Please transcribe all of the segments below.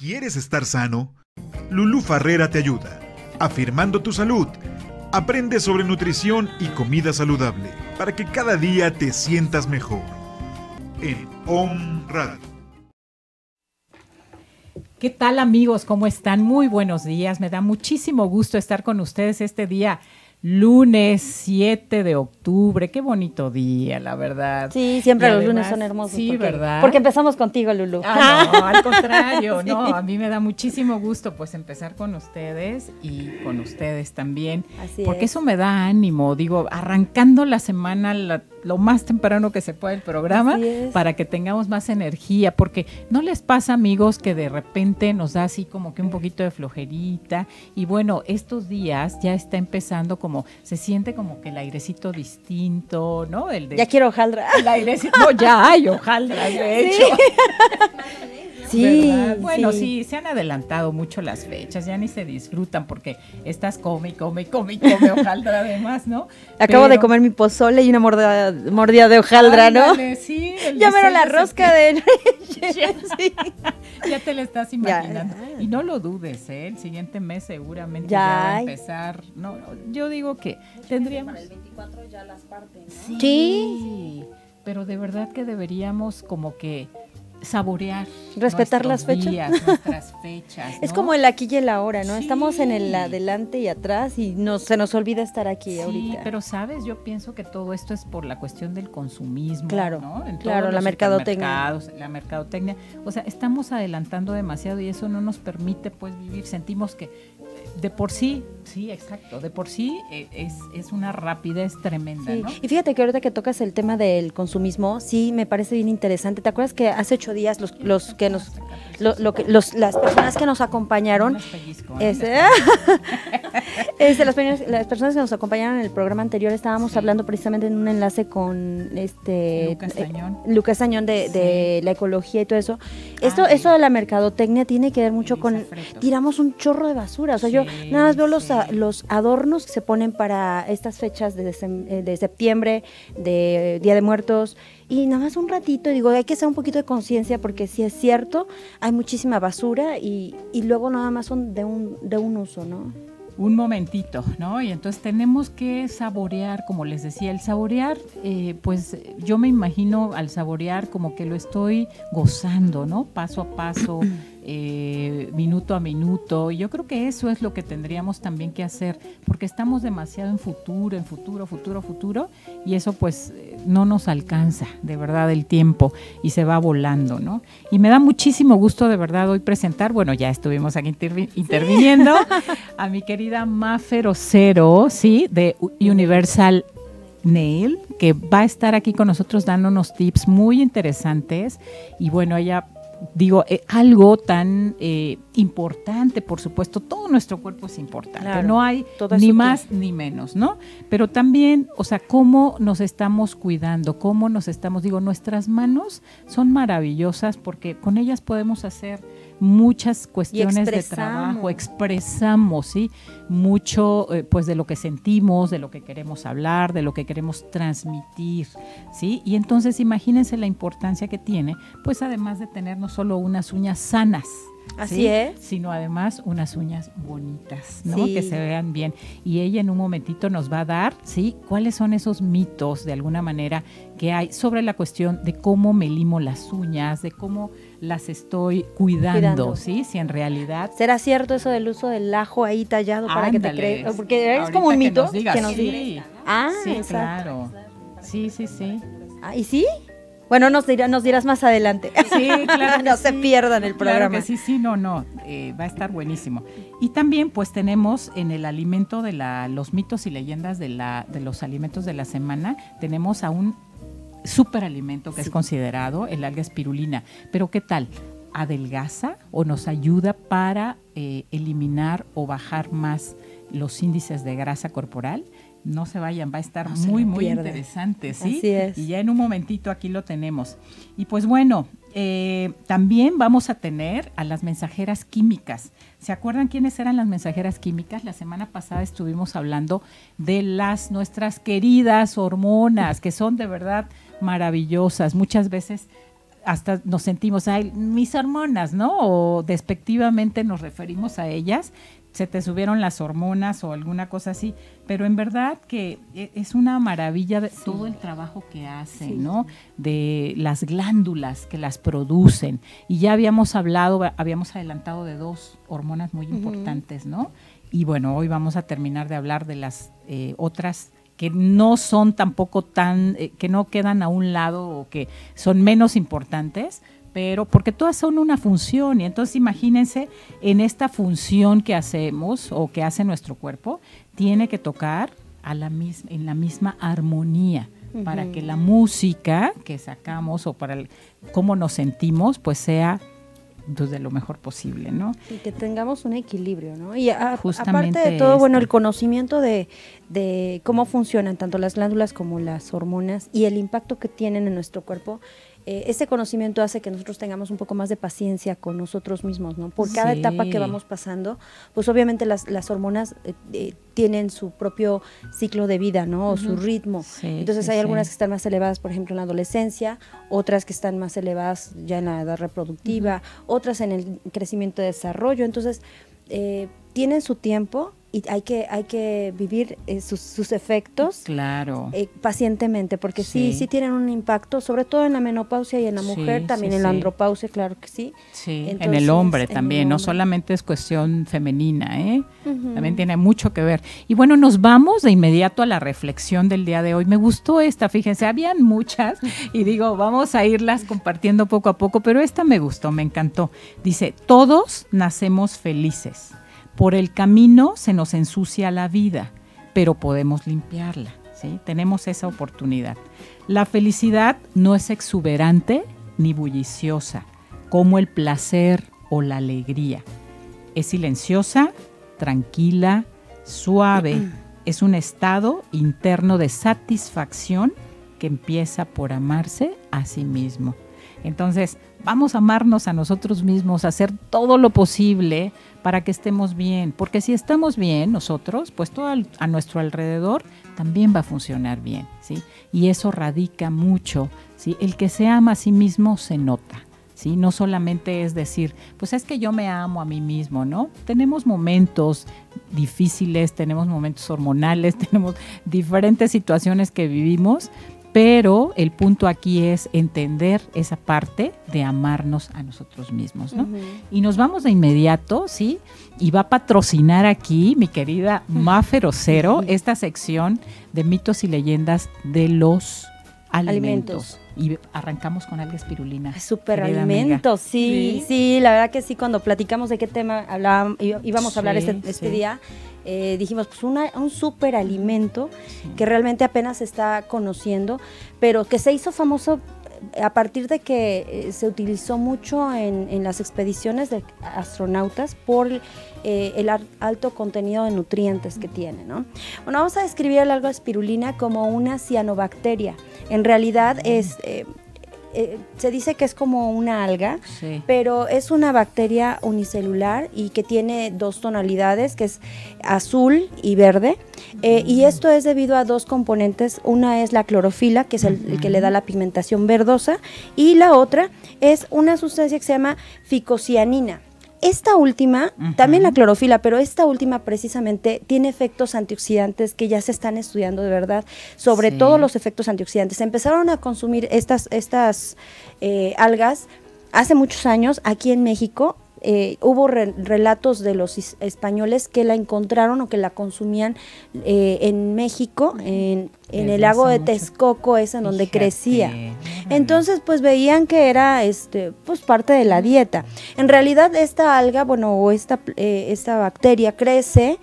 ¿Quieres estar sano? Lulú Farrera te ayuda. Afirmando tu salud. Aprende sobre nutrición y comida saludable para que cada día te sientas mejor. En Om Radio. ¿Qué tal, amigos? ¿Cómo están? Muy buenos días. Me da muchísimo gusto estar con ustedes este día, lunes 7 de octubre. Qué bonito día, la verdad. Sí, siempre y los además, lunes son hermosos. Sí, ¿verdad? Porque empezamos contigo, Lulú. No, al contrario, Sí. no, a mí me da muchísimo gusto pues empezar con ustedes y con ustedes también. Así porque es. eso me da ánimo, digo, arrancando la semana lo más temprano que se pueda el programa para que tengamos más energía, porque ¿no les pasa, amigos, que de repente nos da así como que un poquito de flojerita? Y bueno, estos días ya está empezando como, se siente como que el airecito distinto, ¿no? Ya quiero hojaldra. El airecito, no, ya hay hojaldra, de hecho. Sí, ¿verdad? Bueno, sí, se han adelantado mucho las fechas, ya ni se disfrutan porque estás come hojaldra además, ¿no? Acabo de comer mi pozole y una mordida de hojaldra, ándale, ¿no? Sí, ya mero la rosca de... sí. Ya te la estás imaginando. Ya. Y no lo dudes, el siguiente mes seguramente ya va a empezar. No, yo digo que tendríamos... Para el 24 ya las parten, ¿no? Sí, pero de verdad que deberíamos como que saborear, respetar las fechas, nuestras fechas, ¿no? Es como el aquí y el ahora, ¿no? Sí. Estamos en el adelante y atrás y se nos olvida estar aquí ahorita. Sí, pero sabes, yo pienso que todo esto es por la cuestión del consumismo, claro, ¿no? Claro, la mercadotecnia. La mercadotecnia, o sea, estamos adelantando demasiado y eso no nos permite pues vivir, sentimos que de por sí, exacto, de por sí es una rapidez tremenda, sí. ¿no? Y fíjate que ahorita que tocas el tema del consumismo, sí me parece bien interesante. ¿Te acuerdas que hace 8 días las personas que nos acompañaron, las personas que nos acompañaron en el programa anterior, estábamos hablando precisamente en un enlace con Lucas Tañón de la ecología y todo eso. Eso de la mercadotecnia tiene que ver mucho con tiramos un chorro de basura, o sea, yo nada más veo los adornos que se ponen para estas fechas de septiembre, de Día de Muertos, y nada más un ratito, digo, hay que hacer un poquito de conciencia porque si es cierto, hay muchísima basura y luego nada más son de un uso, ¿no? Un momentito, ¿no? Y entonces tenemos que saborear, como les decía, el saborear, pues yo me imagino al saborear como que lo estoy gozando, ¿no? Paso a paso, minuto a minuto. Y yo creo que eso es lo que tendríamos también que hacer, porque estamos demasiado en futuro, y eso pues no nos alcanza, de verdad, el tiempo, y se va volando, ¿no? Y me da muchísimo gusto, de verdad, hoy presentar, bueno, ya estuvimos aquí interviniendo, a mi querida Mafer Ocero, ¿sí? De Universal Nail, que va a estar aquí con nosotros dándonos tips muy interesantes. Y bueno, ella, digo, algo tan importante, por supuesto, todo nuestro cuerpo es importante, claro, no hay ni más ni menos, ¿no? Pero también, o sea, cómo nos estamos cuidando, cómo nos estamos, digo, nuestras manos son maravillosas porque con ellas podemos hacer muchas cuestiones de trabajo, expresamos, ¿sí? Mucho, pues, de lo que sentimos, de lo que queremos hablar, de lo que queremos transmitir, ¿sí? Y entonces imagínense la importancia que tiene, pues, además de tener no solo unas uñas sanas, así ¿sí? es, sino además unas uñas bonitas, ¿no? Sí. Que se vean bien. Y ella en un momentito nos va a dar, ¿sí? ¿Cuáles son esos mitos, de alguna manera, que hay sobre la cuestión de cómo me limo las uñas, de cómo las estoy cuidando, ¿sí? Si en realidad... ¿Será cierto eso del uso del ajo ahí tallado para que te crees? Porque es como un mito que nos digas. Sí, claro. Sí. ¿Y sí? Bueno, nos dirás más adelante. Sí, claro. No se pierdan el programa. Claro que sí, no. Va a estar buenísimo. Y también, pues, tenemos en el alimento de los mitos y leyendas de los alimentos de la semana, tenemos a un superalimento que es considerado el alga espirulina. Pero, ¿qué tal? ¿Adelgaza o nos ayuda para eliminar o bajar más los índices de grasa corporal? No se vayan, va a estar muy interesante, ¿sí? Así es. Y ya en un momentito aquí lo tenemos. Y pues bueno, también vamos a tener a las mensajeras químicas. ¿Se acuerdan quiénes eran las mensajeras químicas? La semana pasada estuvimos hablando de nuestras queridas hormonas, que son de verdad maravillosas. Muchas veces hasta nos sentimos, ay, mis hormonas, ¿no? O despectivamente nos referimos a ellas, se te subieron las hormonas o alguna cosa así, pero en verdad que es una maravilla de todo el trabajo que hacen, ¿no? De las glándulas que las producen. Y ya habíamos adelantado de 2 hormonas muy importantes, ¿no? Y bueno, hoy vamos a terminar de hablar de las otras que no son tampoco que no quedan a un lado o que son menos importantes, pero porque todas son una función, y entonces imagínense en esta función que hacemos o que hace nuestro cuerpo, tiene que tocar en la misma armonía para que la música que sacamos o para cómo nos sentimos pues sea de lo mejor posible, ¿no? Y que tengamos un equilibrio, ¿no? Y aparte de todo, bueno, el conocimiento de cómo funcionan tanto las glándulas como las hormonas y el impacto que tienen en nuestro cuerpo, ese conocimiento hace que nosotros tengamos un poco más de paciencia con nosotros mismos, ¿no? Por cada etapa que vamos pasando, pues obviamente las hormonas tienen su propio ciclo de vida, ¿no? O su ritmo. Entonces hay algunas que están más elevadas, por ejemplo, en la adolescencia, otras que están más elevadas ya en la edad reproductiva, otras en el crecimiento y desarrollo. Entonces, tienen su tiempo y hay que vivir sus efectos pacientemente, porque sí tienen un impacto, sobre todo en la menopausia y en la mujer, también en la andropausia, claro que sí. Entonces, en el hombre también, no solamente es cuestión femenina, también tiene mucho que ver. Y bueno, nos vamos de inmediato a la reflexión del día de hoy. Me gustó esta, fíjense, habían muchas y digo, vamos a irlas compartiendo poco a poco, pero esta me gustó, me encantó. Dice, todos nacemos felices. Por el camino se nos ensucia la vida, pero podemos limpiarla, ¿sí? Tenemos esa oportunidad. La felicidad no es exuberante ni bulliciosa, como el placer o la alegría. Es silenciosa, tranquila, suave. Es un estado interno de satisfacción que empieza por amarse a sí mismo. Entonces, vamos a amarnos a nosotros mismos, a hacer todo lo posible para que estemos bien, porque si estamos bien nosotros, pues todo a nuestro alrededor también va a funcionar bien, ¿sí? Y eso radica mucho, ¿sí? El que se ama a sí mismo se nota, ¿sí? No solamente es decir, pues es que yo me amo a mí mismo, ¿no? Tenemos momentos difíciles, tenemos momentos hormonales, tenemos diferentes situaciones que vivimos, pero el punto aquí es entender esa parte de amarnos a nosotros mismos, ¿no? Y nos vamos de inmediato, ¿sí? Y va a patrocinar aquí mi querida Mafe Rosero esta sección de mitos y leyendas de los alimentos. Y arrancamos con alga espirulina. Superalimentos, sí, la verdad que sí, cuando platicamos de qué tema íbamos a hablar este día, dijimos, pues un superalimento que realmente apenas se está conociendo, pero que se hizo famoso a partir de que se utilizó mucho en las expediciones de astronautas por el alto contenido de nutrientes que tiene, ¿no? Bueno, vamos a describir el alga espirulina como una cianobacteria. En realidad se dice que es como una alga, pero es una bacteria unicelular y que tiene 2 tonalidades, que es azul y verde, y esto es debido a 2 componentes. Una es la clorofila, que es el que le da la pigmentación verdosa, y la otra es una sustancia que se llama ficocianina. Esta última, también la clorofila, pero esta última precisamente tiene efectos antioxidantes que ya se están estudiando de verdad, sobre todo los efectos antioxidantes. Se empezaron a consumir estas algas hace muchos años aquí en México. Hubo relatos de los españoles que la encontraron o que la consumían en México, en el lago de Texcoco, es en donde crecía. Entonces, pues veían que era pues parte de la dieta. En realidad, esta alga, o esta bacteria crece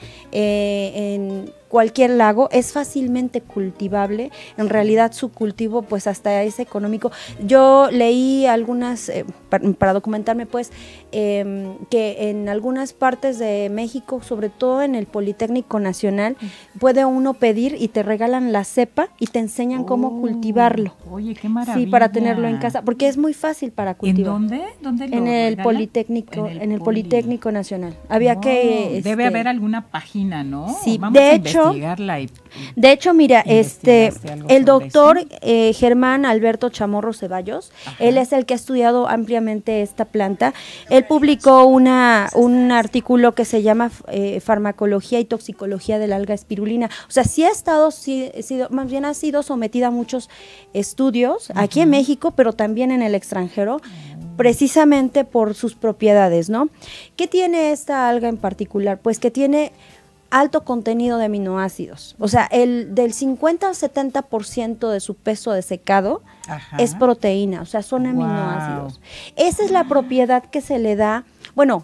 en cualquier lago, es fácilmente cultivable. En realidad, su cultivo, pues hasta es económico. Yo leí algunas para documentarme, pues, que en algunas partes de México, sobre todo en el Politécnico Nacional, puede uno pedir y te regalan la cepa y te enseñan cómo cultivarlo. Oye, qué maravilla. Sí, para tenerlo en casa, porque es muy fácil para cultivar. ¿En dónde? ¿Dónde lo en el regalan? Politécnico, en el Politécnico Nacional. Había que debe haber alguna página, ¿no? Sí, vamos de a hecho, investigarla de hecho, mira, el doctor Germán Alberto Chamorro Ceballos, él es el que ha estudiado ampliamente esta planta. Él publicó un artículo que se llama Farmacología y Toxicología del alga espirulina. O sea, sí ha más bien ha sido sometida a muchos estudios aquí en México, pero también en el extranjero, precisamente por sus propiedades, ¿no? ¿Qué tiene esta alga en particular? Pues que tiene alto contenido de aminoácidos. O sea, del 50 al 70% de su peso de secado es proteína, o sea, son aminoácidos. Esa es la propiedad que se le da, bueno,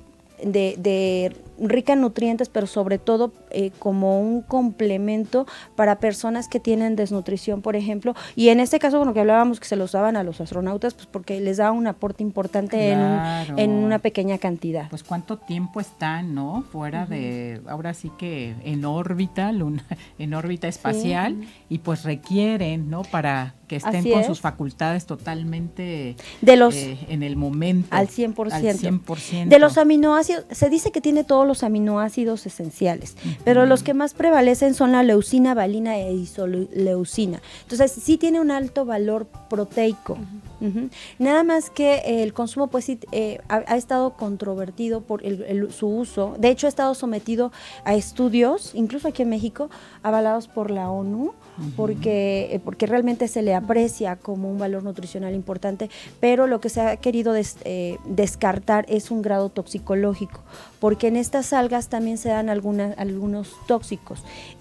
de rica en nutrientes, pero sobre todo como un complemento para personas que tienen desnutrición, por ejemplo, y en este caso, bueno, que hablábamos que se los daban a los astronautas, pues porque les da un aporte importante en una pequeña cantidad. Pues cuánto tiempo están, ¿no? Fuera de, ahora sí que en órbita, en órbita espacial, y pues requieren, ¿no? Para que estén con sus facultades totalmente en el momento. Al 100%. Al 100%. De los aminoácidos, se dice que tiene todos los aminoácidos esenciales, pero los que más prevalecen son la leucina, valina e isoleucina. Entonces, sí tiene un alto valor proteico. Nada más que el consumo, pues sí, ha estado controvertido por su uso. De hecho, ha estado sometido a estudios, incluso aquí en México, avalados por la ONU, porque realmente se le aprecia como un valor nutricional importante, pero lo que se ha querido descartar es un grado toxicológico, porque en estas algas también se dan algunos tóxicos.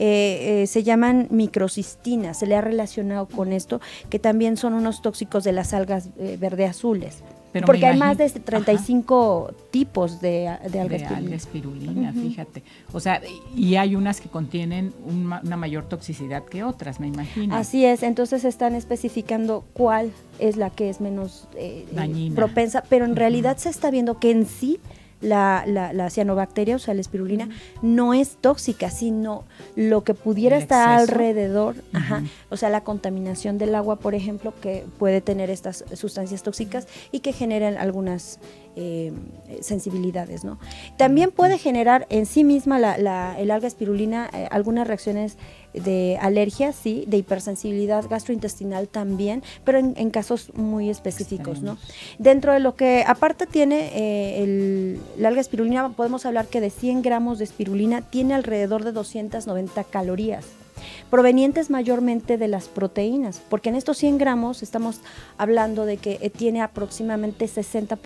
Se llaman microcistinas, se le ha relacionado con esto, que también son unos tóxicos de las algas verde-azules. Pero porque hay más de 35 tipos de alga espirulina, fíjate. O sea, y hay unas que contienen una mayor toxicidad que otras, me imagino. Así es, entonces están especificando cuál es la que es menos propensa, pero en realidad se está viendo que en sí la cianobacteria, o sea, la espirulina, no es tóxica, sino lo que pudiera estar alrededor, o sea, la contaminación del agua, por ejemplo, que puede tener estas sustancias tóxicas y que generan algunas sensibilidades, ¿no? También puede generar en sí misma el alga espirulina algunas reacciones de alergia, sí, de hipersensibilidad gastrointestinal también, pero en casos muy específicos, ¿no? Dentro de lo que aparte tiene el alga espirulina, podemos hablar que de 100 gramos de espirulina tiene alrededor de 290 calorías, provenientes mayormente de las proteínas, porque en estos 100 gramos estamos hablando de que tiene aproximadamente 60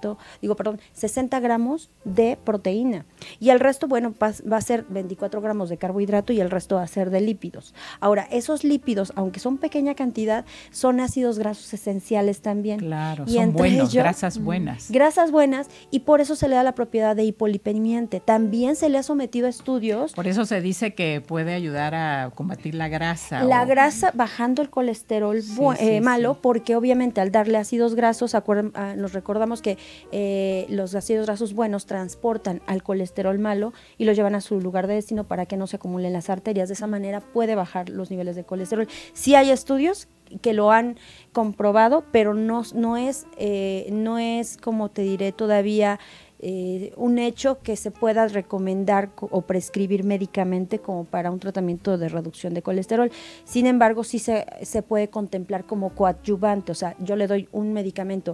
gramos de proteína, y el resto, bueno, va a ser 24 gramos de carbohidrato y el resto va a ser de lípidos. Ahora, esos lípidos, aunque son pequeña cantidad, son ácidos grasos esenciales también. Claro, y son buenos, grasas buenas. Grasas buenas, y por eso se le da la propiedad de hipolipemiante. También se le ha sometido a estudios. Por eso se dice que puede ayudar a combatir la grasa. Grasa bajando el colesterol malo, porque obviamente al darle ácidos grasos, nos recordamos que los ácidos grasos buenos transportan al colesterol malo y lo llevan a su lugar de destino para que no se acumulen las arterias. De esa manera puede bajar los niveles de colesterol. Sí hay estudios que lo han comprobado, pero no es como te diré todavía un hecho que se pueda recomendar o prescribir médicamente como para un tratamiento de reducción de colesterol. Sin embargo, sí se puede contemplar como coadyuvante, o sea, yo le doy un medicamento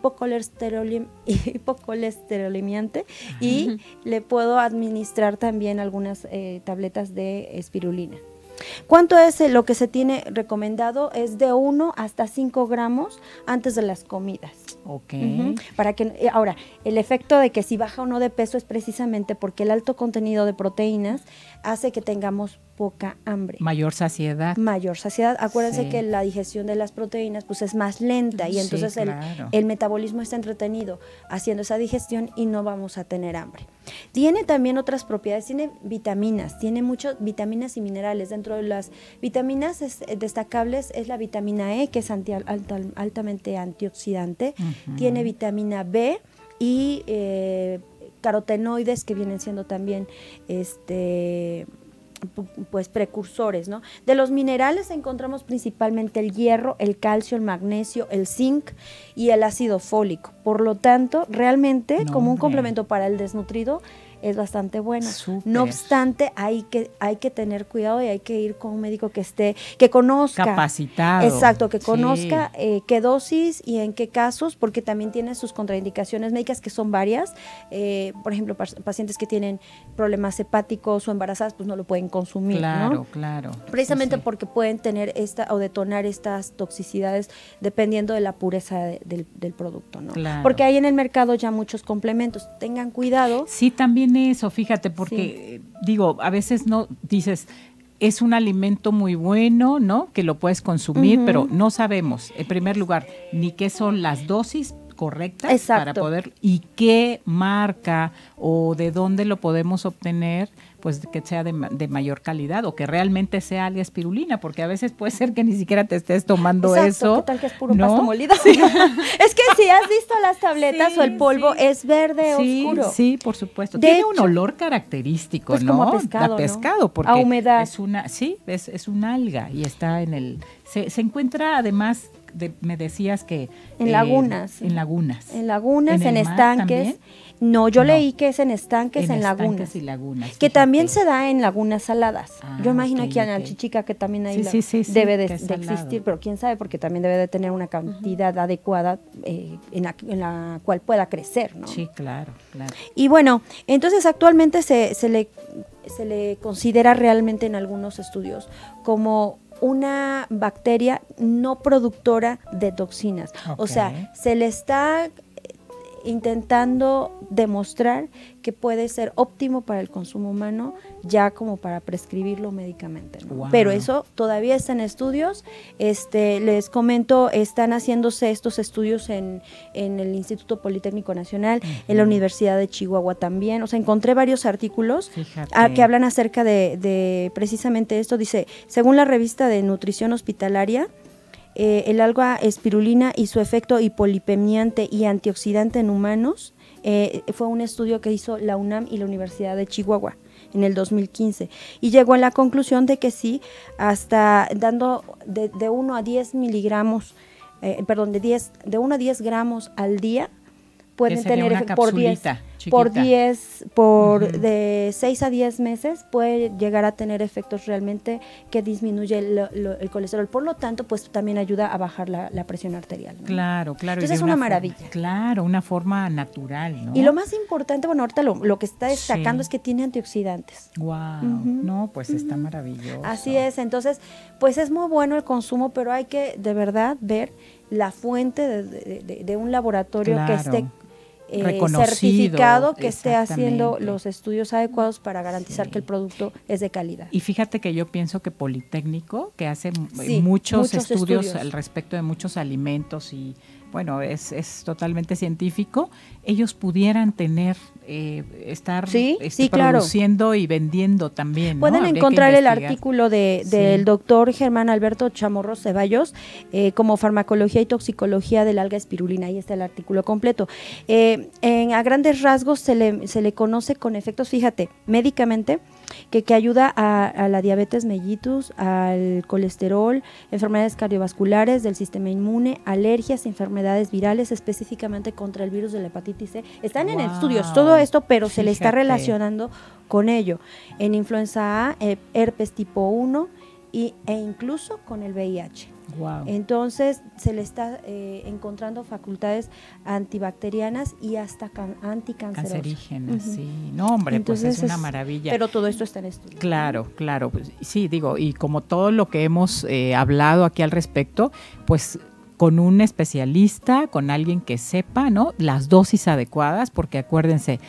hipocolesterolemiante y le puedo administrar también algunas tabletas de espirulina. ¿Cuánto es lo que se tiene recomendado? Es de 1 hasta 5 gramos antes de las comidas. Ok. Para que, ahora, el efecto de que si baja o no de peso es precisamente porque el alto contenido de proteínas hace que tengamos poca hambre. Mayor saciedad. Mayor saciedad. Acuérdense que la digestión de las proteínas pues es más lenta y entonces el metabolismo está entretenido haciendo esa digestión y no vamos a tener hambre. Tiene también otras propiedades, tiene vitaminas, tiene muchas vitaminas y minerales. Dentro de las vitaminas destacables es la vitamina E, que es altamente antioxidante, tiene vitamina B y carotenoides, que vienen siendo también pues precursores, ¿no? De los minerales encontramos principalmente el hierro, el calcio, el magnesio, el zinc y el ácido fólico. Por lo tanto, realmente como un complemento para el desnutrido es bastante buena. Súper. No obstante, hay que tener cuidado y hay que ir con un médico que conozca. Capacitado. Exacto, que conozca qué dosis y en qué casos, porque también tiene sus contraindicaciones médicas, que son varias. Por ejemplo, pacientes que tienen problemas hepáticos o embarazadas, pues no lo pueden consumir, claro, ¿no? Claro. Precisamente porque pueden tener o detonar estas toxicidades dependiendo de la pureza del producto, ¿no? Claro. Porque hay en el mercado ya muchos complementos. Tengan cuidado. Sí, también eso, fíjate, porque digo, a veces no dices, es un alimento muy bueno, ¿no? Que lo puedes consumir, pero no sabemos, en primer lugar, ni qué son las dosis correctas para poder, y qué marca o de dónde lo podemos obtener, pues que sea de mayor calidad o que realmente sea alga espirulina, porque a veces puede ser que ni siquiera te estés tomando eso. ¿Qué tal que es puro pasto molido? Sí. Es que si has visto las tabletas o el polvo, es verde oscuro. Sí, por supuesto. Tiene un olor característico, pues ¿no? Como a pescado, a pescado, porque a humedad. Es una alga y está se encuentra además me decías que en lagunas. En lagunas, en estanques. No, yo leí que es en estanques, en lagunas. Y lagunas. Que también se da en lagunas saladas. Yo imagino aquí en Alchichica que también ahí debe de existir, pero quién sabe, porque también debe de tener una cantidad adecuada en la cual pueda crecer, ¿no? Sí, claro. Y bueno, entonces actualmente se le considera realmente en algunos estudios como una bacteria no productora de toxinas. O sea, se le está intentando demostrar que puede ser óptimo para el consumo humano, ya como para prescribirlo médicamente, ¿no? Wow. Pero eso todavía está en estudios. Les comento, están haciéndose estos estudios en el Instituto Politécnico Nacional, en la Universidad de Chihuahua también. O sea, encontré varios artículos que hablan acerca de precisamente esto. Dice, según la revista de Nutrición Hospitalaria, el alga espirulina y su efecto hipolipemiante y antioxidante en humanos fue un estudio que hizo la UNAM y la Universidad de Chihuahua en el 2015 y llegó a la conclusión de que sí, hasta dando de 1 a 10 miligramos, de 1 a 10 gramos al día pueden tener de 6 a 10 meses puede llegar a tener efectos realmente que disminuye el colesterol. Por lo tanto, pues también ayuda a bajar la presión arterial, ¿no? Claro. Entonces es una maravilla. Claro, una forma natural, ¿no? Y lo más importante, bueno, ahorita lo que está destacando es que tiene antioxidantes. Wow. No, pues está maravilloso. Así es. Entonces, pues es muy bueno el consumo, pero hay que de verdad ver la fuente de un laboratorio que esté certificado, que esté haciendo los estudios adecuados para garantizar que el producto es de calidad. Y fíjate que yo pienso que Politécnico, que hace muchos estudios al respecto de muchos alimentos y bueno, es totalmente científico, ellos pudieran tener, estar produciendo y vendiendo también, ¿no? Pueden encontrar el artículo del doctor Germán Alberto Chamorro Ceballos, como farmacología y toxicología del alga espirulina. Ahí está el artículo completo. A grandes rasgos se le conoce con efectos, fíjate, médicamente, que ayuda a la diabetes mellitus, al colesterol, enfermedades cardiovasculares, del sistema inmune, alergias, enfermedades virales, específicamente contra el virus de la hepatitis C. Están en estudios todo esto, pero se le está relacionando con ello. En influenza A, herpes tipo 1 e incluso con el VIH. Wow. Entonces se le está encontrando facultades antibacterianas y hasta anticancerosas. Cancerígenas, sí. No, hombre, entonces, pues es una maravilla. Pero todo esto está en estudio. Claro. Pues, sí, digo, y como todo lo que hemos hablado aquí al respecto, pues con un especialista, con alguien que sepa, ¿no? Las dosis adecuadas, porque acuérdense,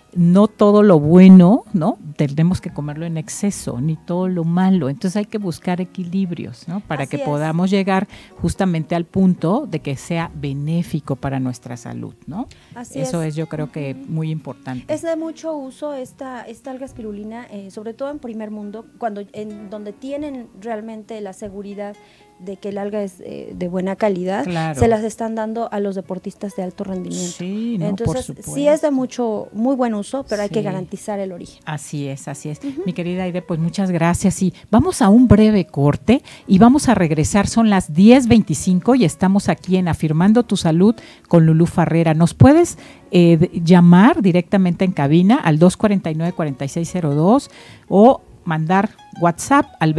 no todo lo bueno, ¿no? Tenemos que comerlo en exceso, ni todo lo malo. Entonces hay que buscar equilibrios, ¿no? Para que podamos llegar justamente al punto de que sea benéfico para nuestra salud, ¿no? Eso es yo creo que muy importante. Es de mucho uso esta alga espirulina, sobre todo en primer mundo, donde tienen realmente la seguridad de que el alga es de buena calidad, se las están dando a los deportistas de alto rendimiento. Sí, no, entonces sí es de muy buen uso, pero hay que garantizar el origen. Así es. Mi querida Aide, pues muchas gracias y vamos a un breve corte y vamos a regresar, son las 10:25 y estamos aquí en Afirmando tu Salud con Lulú Farrera. ¿Nos puedes llamar directamente en cabina al 249-4602 o mandar WhatsApp al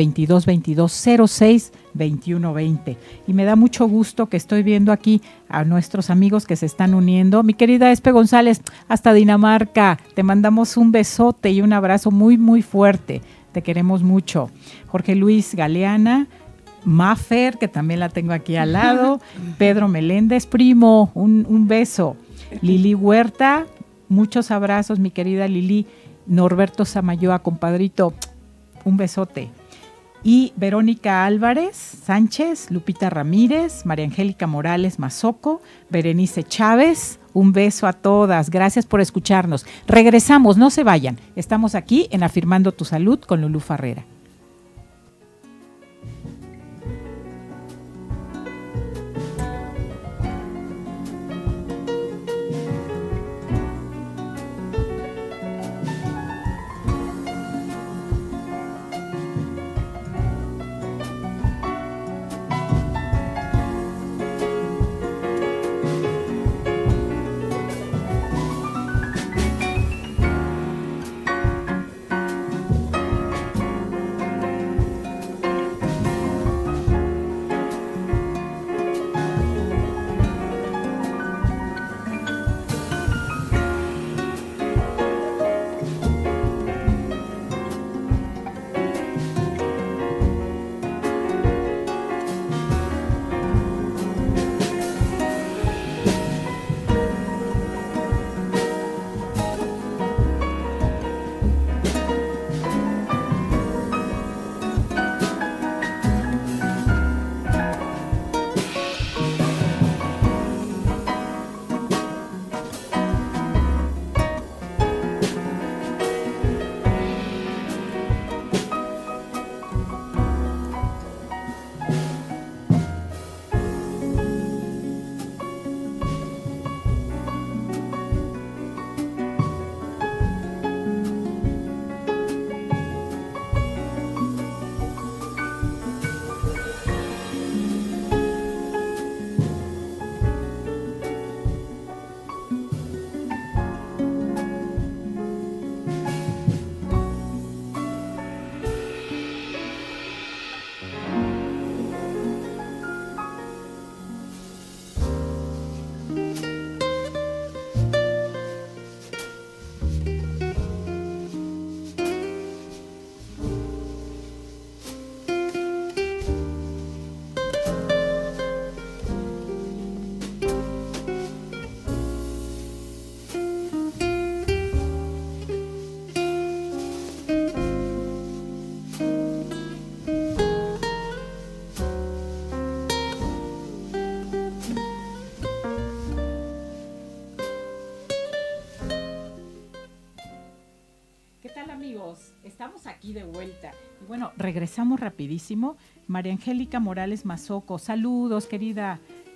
2222062120? Y me da mucho gusto que estoy viendo aquí a nuestros amigos que se están uniendo. Mi querida Espe González, hasta Dinamarca, te mandamos un besote y un abrazo muy, muy fuerte. Te queremos mucho. Jorge Luis Galeana, Mafer, que también la tengo aquí al lado, Pedro Meléndez, primo, un beso. Lili Huerta, muchos abrazos, mi querida Lili. Norberto Samayoa, compadrito, un besote. Y Verónica Álvarez Sánchez, Lupita Ramírez, María Angélica Morales Mazoco, Berenice Chávez, un beso a todas. Gracias por escucharnos. Regresamos, no se vayan. Estamos aquí en Afirmando tu Salud con Lulú Farrera. Estamos aquí de vuelta. Y bueno, regresamos rapidísimo. María Angélica Morales Mazoco, saludos, querida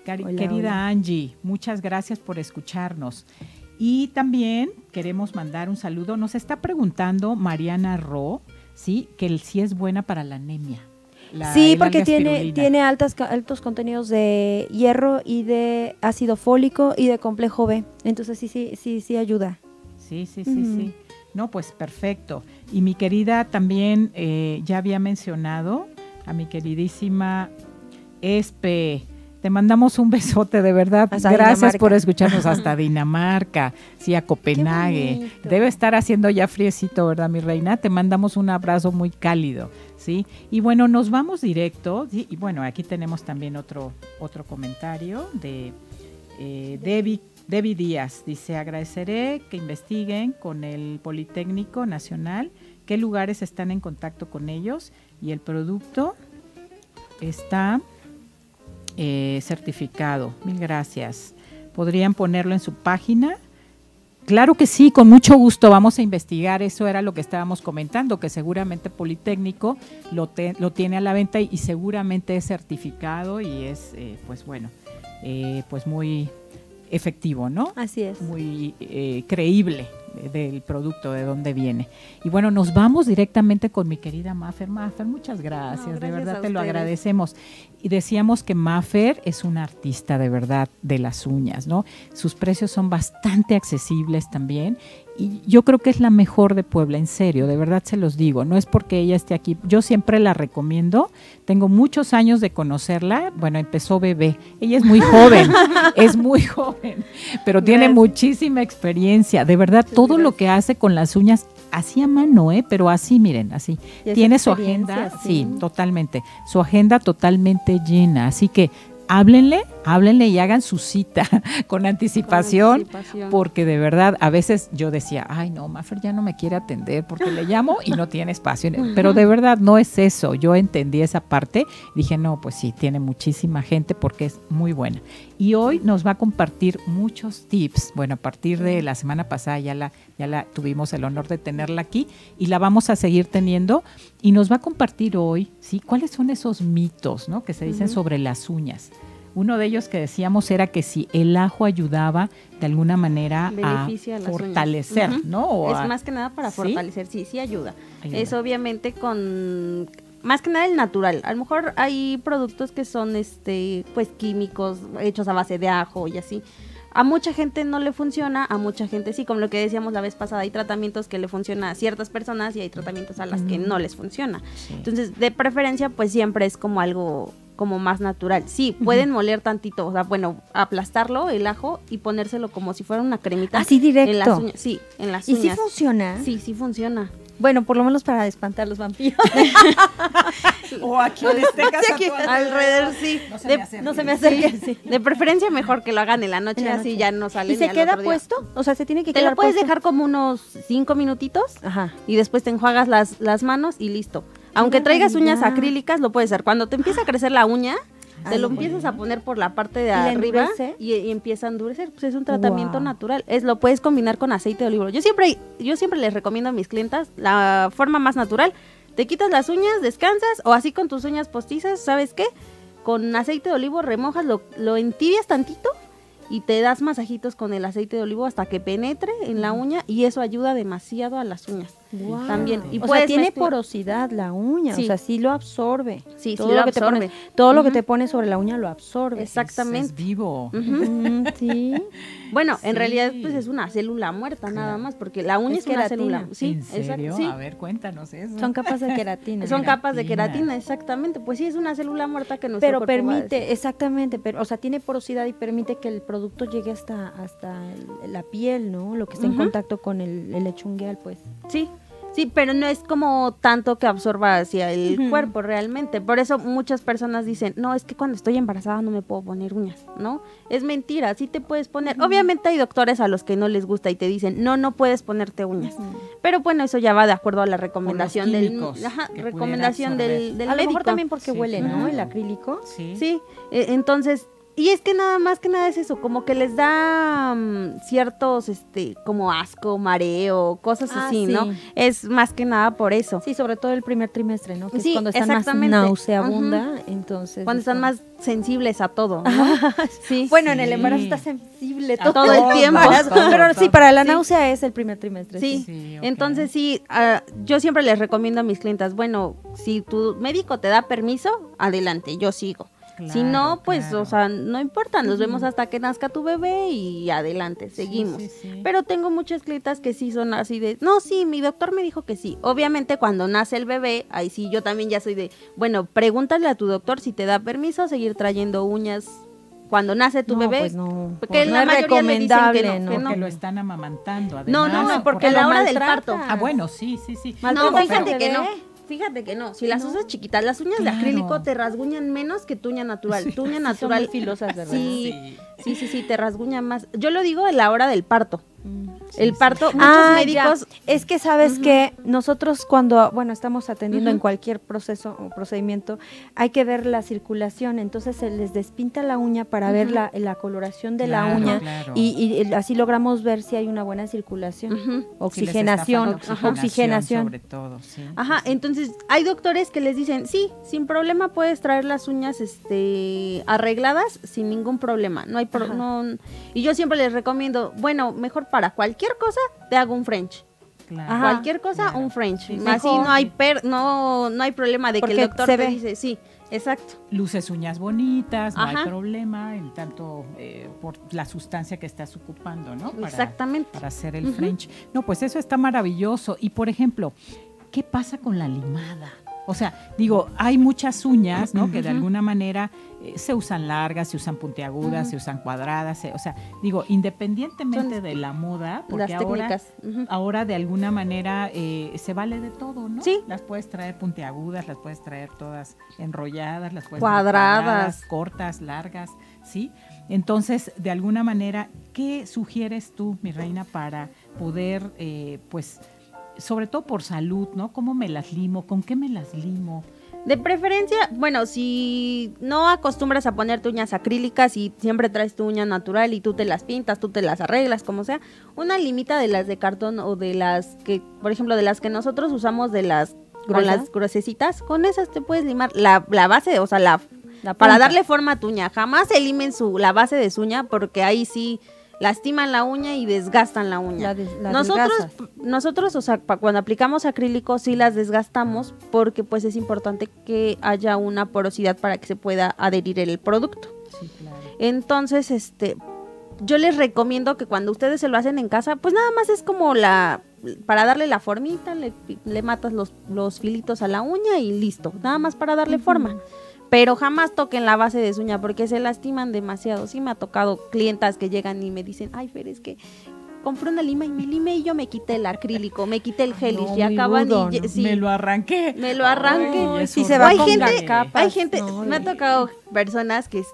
Angie. Muchas gracias por escucharnos. Y también queremos mandar un saludo. Nos está preguntando Mariana Ro, ¿sí? Que sí es buena para la anemia. Sí, porque tiene altos contenidos de hierro y de ácido fólico y de complejo B. Entonces sí ayuda. Sí. No, pues perfecto. Y mi querida también, ya había mencionado a mi queridísima Espe. Te mandamos un besote, de verdad. Hasta Gracias Dinamarca. por escucharnos hasta Dinamarca, sí, a Copenhague. Debe estar haciendo ya friecito, ¿verdad, mi reina? Te mandamos un abrazo muy cálido, ¿sí? Y bueno, nos vamos directo, ¿sí? Y bueno, aquí tenemos también otro comentario de Debbie Debbie Díaz dice, agradeceré que investiguen con el Politécnico Nacional qué lugares están en contacto con ellos y el producto está certificado. Mil gracias. ¿Podrían ponerlo en su página? Claro que sí, con mucho gusto vamos a investigar. Eso era lo que estábamos comentando, que seguramente Politécnico lo tiene a la venta y seguramente es certificado y es, pues bueno, pues muy efectivo, ¿no? Así es. Muy creíble del producto, de dónde viene. Y bueno, nos vamos directamente con mi querida Mafer. Mafer, muchas gracias, de verdad te lo agradecemos. Y decíamos que Mafer es una artista de verdad de las uñas, ¿no? Sus precios son bastante accesibles también y yo creo que es la mejor de Puebla, en serio, de verdad se los digo, no es porque ella esté aquí, yo siempre la recomiendo, tengo muchos años de conocerla, bueno, empezó bebé, ella es muy joven, pero tiene muchísima experiencia, de verdad, todo lo que hace con las uñas, así a mano, pero así, miren, así, tiene su agenda, sí, totalmente, su agenda totalmente llena, así que háblenle y hagan su cita con anticipación, porque de verdad a veces yo decía, ay no, Mafer ya no me quiere atender porque le llamo y no tiene espacio, pero de verdad no es eso, yo entendí esa parte, dije no, pues sí, tiene muchísima gente porque es muy buena. Y hoy nos va a compartir muchos tips, bueno, a partir de la semana pasada ya la tuvimos el honor de tenerla aquí y la vamos a seguir teniendo y nos va a compartir hoy, ¿sí? ¿Cuáles son esos mitos, ¿no? que se dicen sobre las uñas? Uno de ellos que decíamos era que si el ajo ayudaba de alguna manera a fortalecer, ¿no? O es más que nada para fortalecer, sí ayuda. Es obviamente con, más que nada el natural. A lo mejor hay productos que son pues químicos, hechos a base de ajo y así. A mucha gente no le funciona, a mucha gente sí, como lo que decíamos la vez pasada, hay tratamientos que le funcionan a ciertas personas y hay tratamientos a las que no les funciona. Sí. Entonces, de preferencia, pues siempre es como algo como más natural. Sí, pueden moler tantito, o sea, bueno, aplastarlo, el ajo, y ponérselo como si fuera una cremita. Así directo. En las uñas, sí, en las uñas. ¿Y sí funciona? Sí funciona. Bueno, por lo menos para espantar los vampiros. O aquí en este caso. Sí, alrededor, sí. No se me acerque. Sí. De preferencia mejor que lo hagan en la noche, así ya no salen. ¿Y se queda puesto? O sea, se tiene que quedar puesto. Te lo puedes puesto. dejar como unos 5 minutitos. Ajá. Y después te enjuagas las manos y listo. Aunque traigas uñas acrílicas, lo puedes hacer. Cuando te empieza a crecer la uña, te lo empiezas a poner por la parte de arriba y empieza a endurecer. Pues es un tratamiento natural. Lo puedes combinar con aceite de olivo. Yo siempre les recomiendo a mis clientas la forma más natural. Te quitas las uñas, descansas, o así con tus uñas postizas, ¿sabes qué? Con aceite de olivo remojas, lo entibias tantito y te das masajitos con el aceite de olivo hasta que penetre en la uña, y eso ayuda demasiado a las uñas. Wow. También. Y o sea, tiene porosidad la uña, sí. O sea, sí lo absorbe. Sí, todo sí lo lo absorbe. Todo lo que te pones sobre la uña lo absorbe. Exactamente. Es vivo. Sí. Bueno, en realidad pues es una célula muerta nada más, porque la uña es una célula. Sí, ¿en serio? Sí. A ver, cuéntanos eso. Son capas de queratina. Son capas de queratina, exactamente. Pues sí, es una célula muerta que nuestro cuerpo permite, exactamente, pero o sea, tiene porosidad y permite que el producto llegue hasta la piel, ¿no? Lo que está en contacto con el lecho ungueal, pues. Sí, pero no es como tanto que absorba hacia el cuerpo realmente. Por eso muchas personas dicen, no, es que cuando estoy embarazada no me puedo poner uñas, ¿no? Es mentira, sí te puedes poner. Obviamente hay doctores a los que no les gusta y te dicen, no puedes ponerte uñas. Pero bueno, eso ya va de acuerdo a la recomendación del médico. A lo mejor también porque huele, ¿no? El acrílico. Sí, entonces... Y es que más que nada es eso, como que les da ciertos, como asco, mareo, cosas así, ¿no? Es más que nada por eso. Sí, sobre todo el primer trimestre, ¿no? Que es cuando están más nauseabunda, entonces... Cuando están más sensibles a todo, ¿no? Sí. Bueno, en el embarazo está sensible todo el tiempo. Pero sí, para la náusea es el primer trimestre. Sí, okay. Entonces sí, yo siempre les recomiendo a mis clientas, bueno, si tu médico te da permiso, adelante, yo sigo. Claro, si no, pues, o sea, no importa, nos vemos hasta que nazca tu bebé y adelante, seguimos. Sí. Pero tengo muchas clientas que sí son así de, no, sí, mi doctor me dijo que sí. Obviamente cuando nace el bebé, ahí sí, yo también ya soy de, bueno, pregúntale a tu doctor si te da permiso seguir trayendo uñas cuando nace tu bebé. Pues no, porque la mayoría le dicen que no. Porque lo están amamantando, además. No, porque a la hora del parto. Bueno, sí. No, fíjate que no. fíjate que no. Si las usas chiquitas, las uñas de acrílico te rasguñan menos que tu uña natural. Sí, tu uña natural. Son muy filosas, de verdad. Sí, te rasguña más. Yo lo digo a la hora del parto. El parto, muchos médicos... Ya. Es que sabes que nosotros cuando, estamos atendiendo en cualquier proceso o procedimiento, hay que ver la circulación, entonces se les despinta la uña para ver la coloración de la uña y así logramos ver si hay una buena circulación, oxigenación, sobre todo, sí. Ajá, entonces hay doctores que les dicen, sí, sin problema puedes traer las uñas arregladas sin ningún problema, no hay y yo siempre les recomiendo, mejor para cualquier cosa te hago un French. Claro. Cualquier cosa, un French. Sí, así no hay no hay problema de porque que el doctor te dice, sí, exacto. Luces uñas bonitas, no hay problema, en tanto por la sustancia que estás ocupando, ¿no? Exactamente. Para hacer el French. No, pues eso está maravilloso. Y por ejemplo, ¿qué pasa con la limada? O sea, digo, hay muchas uñas, ¿no? Que de alguna manera se usan largas, se usan puntiagudas, se usan cuadradas, o sea, digo, independientemente de la moda, porque ahora de alguna manera se vale de todo, ¿no? Sí. Las puedes traer puntiagudas, las puedes traer todas enrolladas, las puedes cuadradas, cortas, largas, ¿sí? Entonces, de alguna manera, ¿qué sugieres tú, mi reina, para poder, sobre todo por salud, ¿no? ¿Cómo me las limo? ¿Con qué me las limo? De preferencia, si no acostumbras a ponerte uñas acrílicas y siempre traes tu uña natural y tú te las pintas, tú te las arreglas, como sea, una limita de las de cartón o de las que, por ejemplo, de las que nosotros usamos con las gruesecitas, con esas te puedes limar la base, o sea, para darle forma a tu uña. Jamás elimen la base de su uña porque ahí sí lastiman la uña y desgastan la uña. Nosotros, o sea, cuando aplicamos acrílico sí las desgastamos porque pues es importante que haya una porosidad para que se pueda adherir el producto. Sí, claro. Entonces, yo les recomiendo que cuando ustedes se lo hacen en casa, pues nada más es como para darle la formita, le matas los filitos a la uña y listo, nada más para darle forma. Pero jamás toquen la base de su uña porque se lastiman demasiado. Sí me ha tocado clientas que llegan y me dicen, ay, Fer, es que compré una lima y me limé y yo me quité el acrílico, me quité el gelish y acaban sí, me lo arranqué. Ay, sí, se va hay con gente, capas. Hay gente, me ha tocado personas que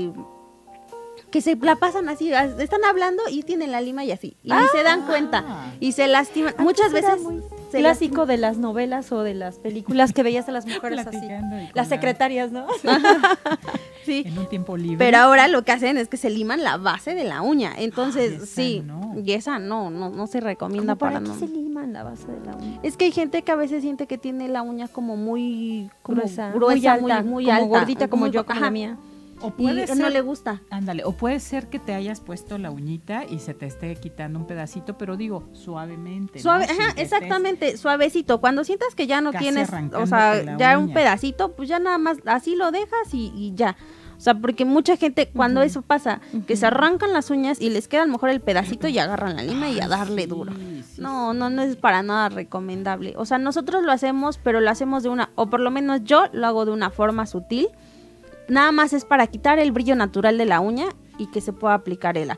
se la pasan así, están hablando y tienen la lima y así, y se dan cuenta y se lastiman. Muchas veces clásico de las novelas o de las películas que veías a las mujeres así, las secretarias, ¿no? Sí. En un tiempo libre. Pero ahora lo que hacen es que se liman la base de la uña, entonces y esa no se recomienda para nada. ¿Para qué se liman la base de la uña? Es que hay gente que a veces siente que tiene la uña como muy gruesa, muy alta, muy alta, gordita como yo, como la mía. O puede ser, no le gusta. Ándale, o puede ser que te hayas puesto la uñita y se te esté quitando un pedacito, pero digo, suavemente. Suave, ¿no? Exactamente, suavecito. Cuando sientas que ya no tienes, o sea, ya un pedacito, pues ya nada más así lo dejas y ya. O sea, porque mucha gente, cuando eso pasa, que se arrancan las uñas y les queda a lo mejor el pedacito y agarran la lima y a darle duro. No es para nada recomendable. O sea, nosotros lo hacemos, pero lo hacemos o por lo menos yo lo hago de una forma sutil. Nada más es para quitar el brillo natural de la uña y que se pueda aplicar el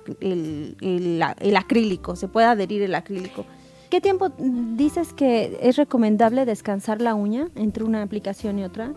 acrílico, se pueda adherir el acrílico. ¿Qué tiempo dices que es recomendable descansar la uña entre una aplicación y otra?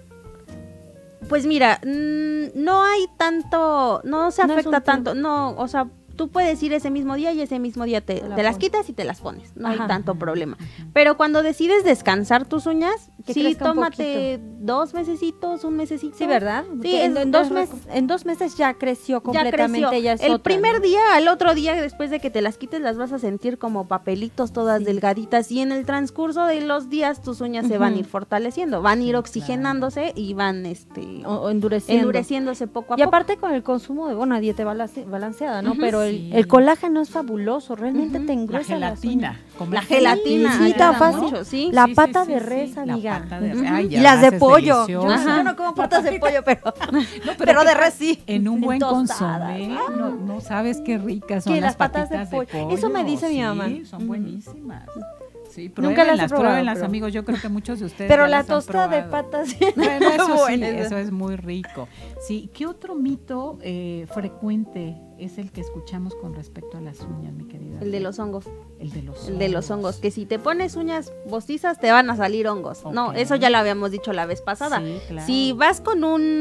Pues mira, no hay tanto, no se afecta tanto, o sea, tú puedes ir ese mismo día y ese mismo día te las quitas y te las pones, no hay tanto problema. Pero cuando decides descansar tus uñas, sí, tómate 2 mesecitos, 1 mesecito. Sí, ¿verdad? Sí, en 2 meses ya creció completamente. Ya es el otra, primer día, al otro día, después de que te las quites, las vas a sentir como papelitos todas delgaditas y en el transcurso de los días tus uñas se van a ir fortaleciendo, van a ir oxigenándose y van o endureciéndose poco a poco. Y aparte con el consumo de una dieta balanceada, ¿no? Pero el colágeno es fabuloso, realmente te engruesa la gelatina. La gelatina. Sí, está fácil. Mucho, ¿sí? La pata de res, amiga. Ay, y las de pollo. Yo no como patas de pollo, pero de res sí. En un buen consomé, no sabes qué ricas son las patas de pollo. Eso me dice mi mamá. Sí, son buenísimas. Sí, pruébenlas, amigos. Yo creo que muchos de ustedes pero la tosta de patas. Bueno, eso sí, eso es muy rico. Sí, ¿qué otro mito frecuente es el que escuchamos con respecto a las uñas, mi querida? El de los hongos. El de los hongos, que si te pones uñas postizas te van a salir hongos. Okay. No, eso ya lo habíamos dicho la vez pasada. Sí, claro. Si vas con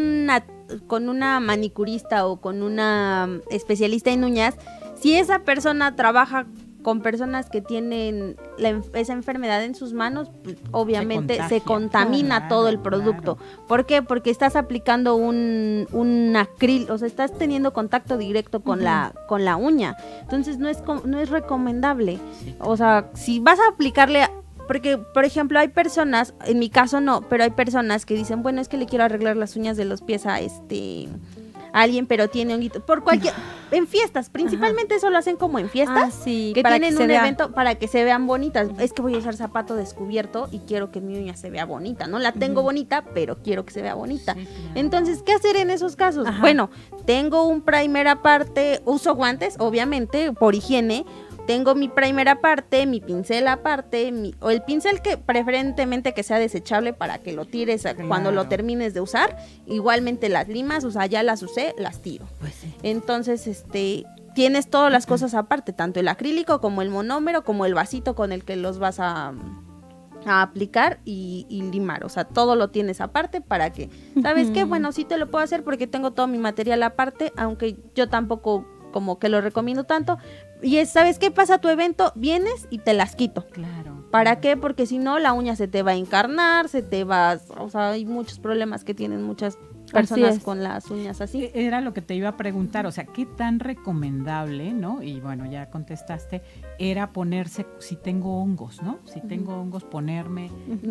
una manicurista o con una especialista en uñas, si esa persona trabaja con personas que tienen esa enfermedad en sus manos, pues, obviamente se contamina todo el producto. Claro. ¿Por qué? Porque estás aplicando un acrílico, o sea, estás teniendo contacto directo con la uña. Entonces no es recomendable. O sea, si vas a aplicarle, porque por ejemplo hay personas, en mi caso no, pero hay personas que dicen, bueno, es que le quiero arreglar las uñas de los pies a alguien, pero tiene honguitos, en fiestas, principalmente eso lo hacen como en fiestas, que tienen un evento para que se vean bonitas. Es que voy a usar zapato descubierto y quiero que mi uña se vea bonita, no la tengo bonita, pero quiero que se vea bonita. Sí, claro. Entonces, ¿qué hacer en esos casos? Bueno, tengo un primer aparte, uso guantes, obviamente, por higiene. Tengo mi primer aparte, mi pincel aparte, o el pincel que preferentemente que sea desechable para que lo tires cuando lo termines de usar. Igualmente las limas, o sea, ya las usé, las tiro. Pues sí. Entonces, tienes todas las cosas aparte, tanto el acrílico como el monómero, como el vasito con el que los vas a aplicar y limar, o sea, todo lo tienes aparte para que, ¿sabes qué? Bueno, sí te lo puedo hacer porque tengo todo mi material aparte, aunque yo tampoco como que lo recomiendo tanto. Y ¿sabes qué pasa? Tu evento, vienes y te las quito. Claro. ¿Para qué? Porque si no, la uña se te va a encarnar, o sea, hay muchos problemas que tienen muchas personas con las uñas así. Era lo que te iba a preguntar, o sea, ¿qué tan recomendable, no? Y bueno, ya contestaste, era ponerse, si tengo hongos, ¿no? Si tengo hongos, ponerme...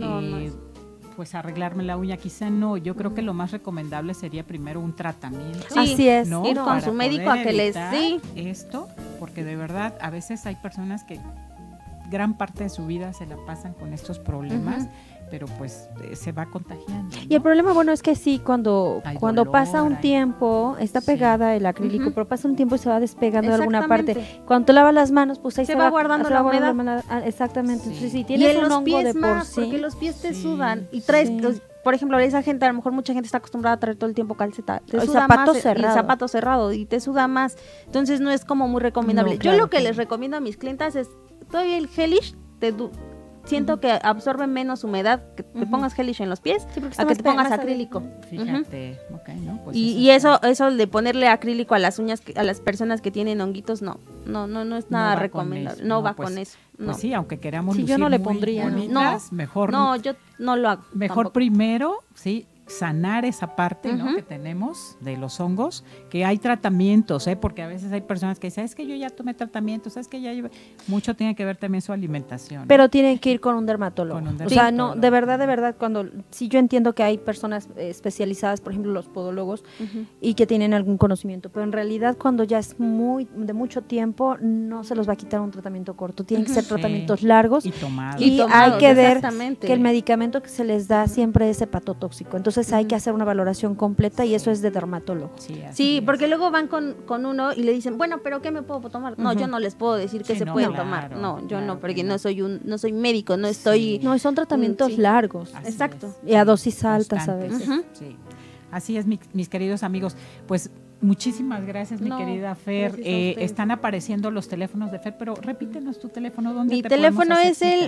pues arreglarme la uña, quizá no, yo creo que lo más recomendable sería primero un tratamiento. Sí, así es, ¿no? Ir con su médico a que les esto, porque de verdad a veces hay personas que gran parte de su vida se la pasan con estos problemas, pero pues se va contagiando, ¿no? Y el problema, bueno, es que sí, cuando pasa un tiempo, está pegada el acrílico, pero pasa un tiempo y se va despegando de alguna parte. Cuando te lavas las manos, pues ahí se va guardando la humedad. Exactamente. Entonces, si tienes un hongo de por sí, porque los pies te sudan y traes... Por ejemplo, esa gente, a lo mejor mucha gente está acostumbrada a traer todo el tiempo calceta. Te suda más, el zapato cerrado y te suda más. Entonces no es como muy recomendable. No, claro, yo lo que les recomiendo a mis clientas es, todavía el gelish siento que absorbe menos humedad, que te pongas gelish en los pies, a que te pongas acrílico. Fíjate, pues y eso de ponerle acrílico a las uñas, a las personas que tienen honguitos, no es nada recomendable. No va con eso. No. Pues sí, aunque queramos lucir yo no le pondría bonitas, mejor. No, yo no lo hago. Mejor tampoco. Primero, sí, sanar esa parte, ¿no? Que tenemos de los hongos, que hay tratamientos, porque a veces hay personas que dicen, es que yo ya tomé tratamientos, es que ya mucho tiene que ver también su alimentación. Pero tienen que ir con un dermatólogo. O sea, no, de verdad, sí yo entiendo que hay personas especializadas, por ejemplo, los podólogos, y que tienen algún conocimiento, pero en realidad cuando ya es de mucho tiempo, no se los va a quitar un tratamiento corto, tienen que ser tratamientos largos y tomados, hay que ver que el medicamento que se les da siempre es hepatotóxico. Entonces hay que hacer una valoración completa y eso es de dermatólogo. Sí, porque luego van con uno y le dicen, bueno, pero ¿qué me puedo tomar? No, yo no les puedo decir qué se pueden tomar. No, yo no, porque no soy médico, no estoy... No, son tratamientos largos. Exacto. Y a dosis altas a veces. Sí. Así es, mis queridos amigos. Pues muchísimas gracias, mi querida Fer. Están apareciendo los teléfonos de Fer, pero repítenos tu teléfono. ¿Dónde Mi teléfono es el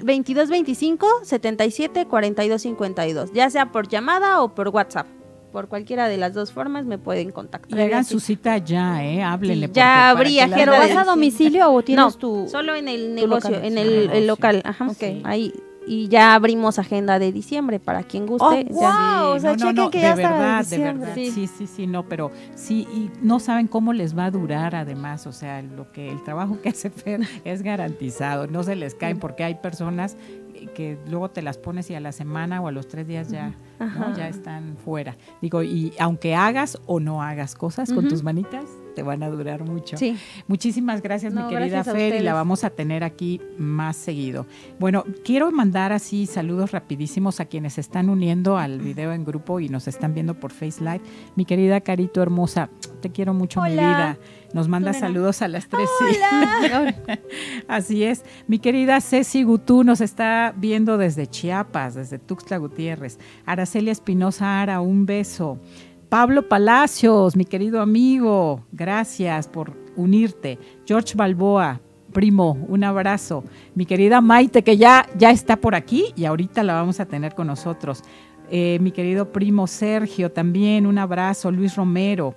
2225-774252, ya sea por llamada o por WhatsApp. Por cualquiera de las dos formas me pueden contactar. Y hagan su cita ya, háblenle. Ya abrí ¿Pero vas a domicilio o tienes solo en el negocio, en el local. Ajá, ahí. Y ya abrimos agenda de diciembre para quien guste. ¡Wow! O sea, chequen que ya está en diciembre. De verdad, sí, no, pero sí, y no saben cómo les va a durar además, o sea, el trabajo que hace Fer es garantizado, no se les caen porque hay personas que luego te las pones y a la semana o a los 3 días ya, ¿no? Ya están fuera. Digo, y aunque hagas o no hagas cosas con tus manitas, te van a durar mucho. Sí. Muchísimas gracias, mi querida Fer, y la vamos a tener aquí más seguido. Bueno, quiero mandar así saludos rapidísimos a quienes se están uniendo al video en grupo y nos están viendo por Face Live. Mi querida Carito hermosa, te quiero mucho, mi vida. Nos manda saludos a las 3. Hola. Así es. Mi querida Ceci Gutú nos está viendo desde Chiapas, desde Tuxtla Gutiérrez. Aracelia Espinosa Ara, un beso. Pablo Palacios, mi querido amigo, gracias por unirte. George Balboa, primo, un abrazo. Mi querida Maite, que ya está por aquí y ahorita la vamos a tener con nosotros. Mi querido primo Sergio, también un abrazo. Luis Romero.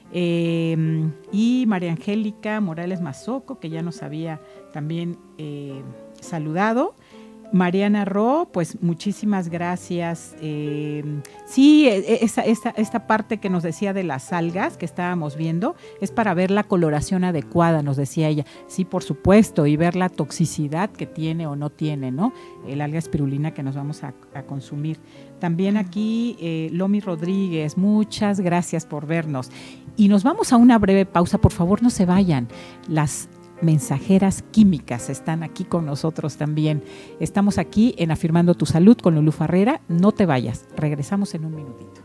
Y María Angélica Morales Mazoco, que ya nos había también saludado. Mariana Ro, pues muchísimas gracias. Sí, esta parte que nos decía de las algas que estábamos viendo es para ver la coloración adecuada, nos decía ella. Sí, por supuesto, y ver la toxicidad que tiene o no tiene, ¿no? El alga espirulina que nos vamos a consumir. También aquí Lomi Rodríguez, muchas gracias por vernos. Y nos vamos a una breve pausa, por favor no se vayan. Las mensajeras químicas están aquí con nosotros también. Estamos aquí en Afirmando tu Salud con Lulú Farrera. No te vayas, regresamos en un minutito.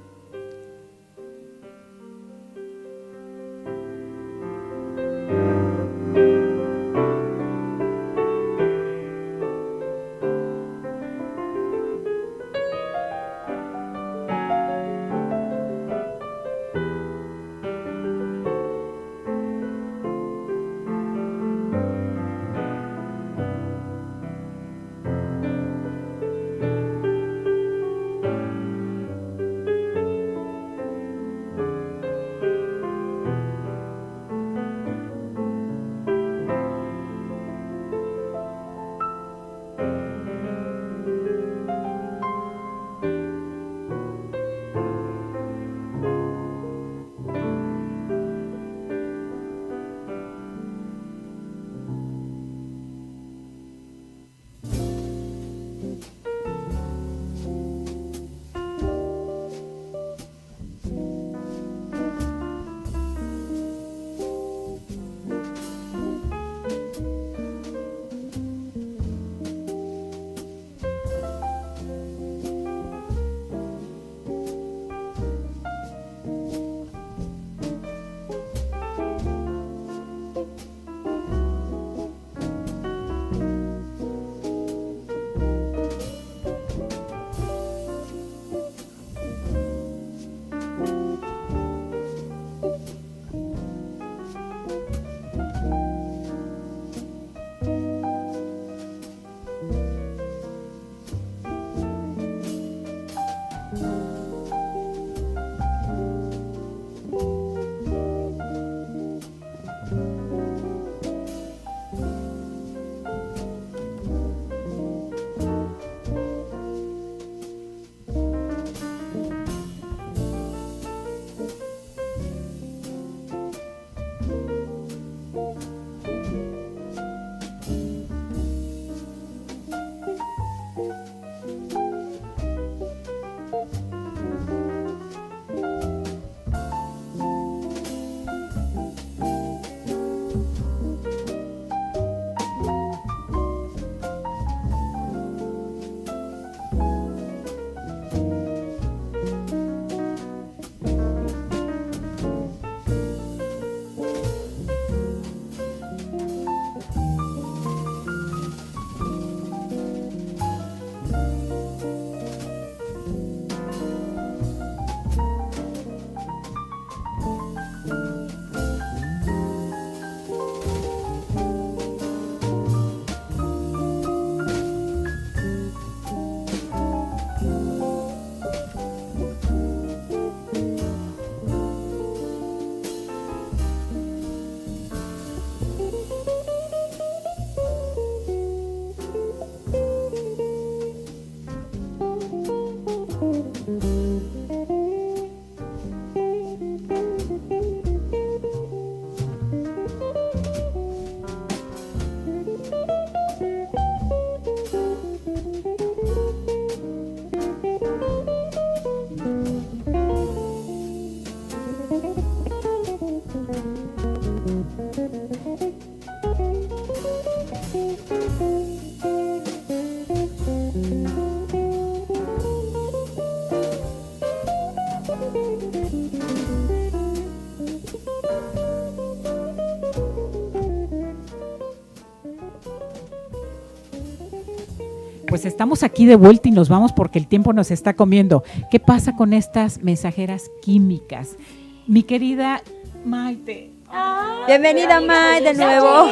pues estamos aquí de vuelta y nos vamos porque el tiempo nos está comiendo. ¿Qué pasa con estas mensajeras químicas? Mi querida Maite. Bienvenida, May, de nuevo.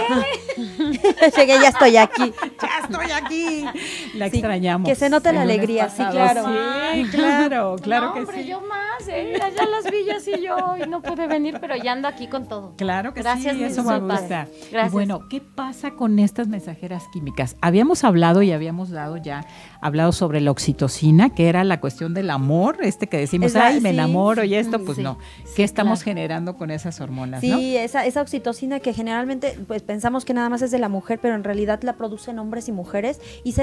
Llegué, ya estoy aquí. Ya estoy aquí. La extrañamos. Que se note la alegría, sí, claro. Sí, claro, claro no, que hombre, sí. yo más, ya las vi, yo sí, yo y no pude venir, pero ya ando aquí con todo. Claro que gracias, sí, eso me gusta. Gracias. Y bueno, ¿qué pasa con estas mensajeras químicas? Habíamos hablado y habíamos hablado sobre la oxitocina, que era la cuestión del amor, que decimos, me enamoro y esto, pues no. ¿Qué estamos generando con esas hormonas? Sí, ¿no? esa oxitocina que generalmente pues pensamos que nada más es de la mujer, pero en realidad la producen hombres y mujeres y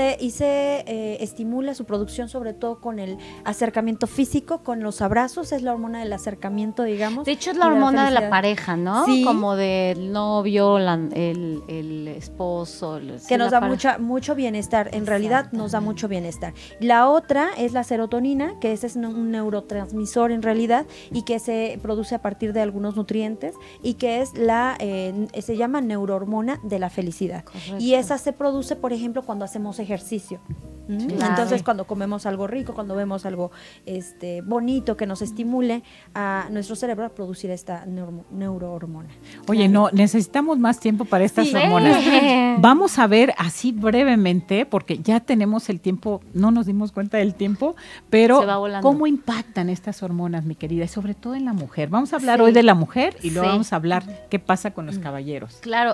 se estimula su producción sobre todo con el acercamiento físico, con los abrazos, es la hormona del acercamiento, digamos. De hecho es la hormona de la pareja, ¿no? Sí. Como del novio, el esposo. Que nos da mucho bienestar, en realidad nos da mucho bienestar. La otra es la serotonina, que ese es un neurotransmisor en realidad y que se produce a partir de algunos nutrientes y que es se llama neurohormona de la felicidad. Correcto. Y esa se produce, por ejemplo, cuando hacemos ejercicio. Claro. Entonces, cuando comemos algo rico, cuando vemos algo bonito que nos estimule a nuestro cerebro a producir esta neurohormona. Oye, no, necesitamos más tiempo para estas hormonas. Vamos a ver así brevemente, porque ya tenemos el tiempo, no nos dimos cuenta del tiempo, pero ¿cómo impactan estas hormonas, mi querida? Y sobre todo en la mujer. Vamos a hablar hoy de la mujer y luego vamos a hablar qué pasa con los caballeros. Claro,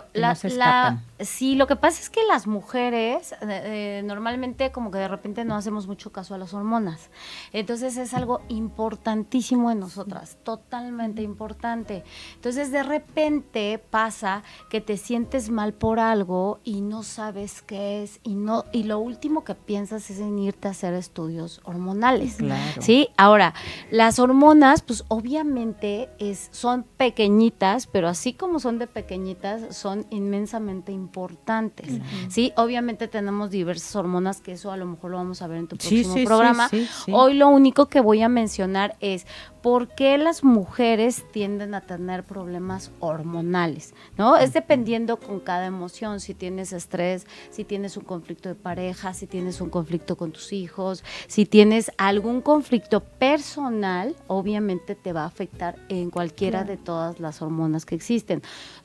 sí, lo que pasa es que las mujeres normalmente como que de repente no hacemos mucho caso a las hormonas. Entonces es algo importantísimo en nosotras, totalmente importante. Entonces de repente pasa que te sientes mal por algo y no sabes qué es y lo último que piensas es en irte a hacer estudios hormonales. Claro. ¿Sí? Ahora, las hormonas pues obviamente son pequeñitas, pero así como son de pequeñitas, son inmensamente importantes. ¿Sí? Obviamente tenemos diversas hormonas que eso a lo mejor lo vamos a ver en tu próximo programa. Sí. Hoy lo único que voy a mencionar es por qué las mujeres tienden a tener problemas hormonales, ¿no? Es dependiendo con cada emoción, si tienes estrés, si tienes un conflicto de pareja, si tienes un conflicto con tus hijos, si tienes algún conflicto personal, obviamente te va a afectar en cualquiera de todas las hormonas que existen.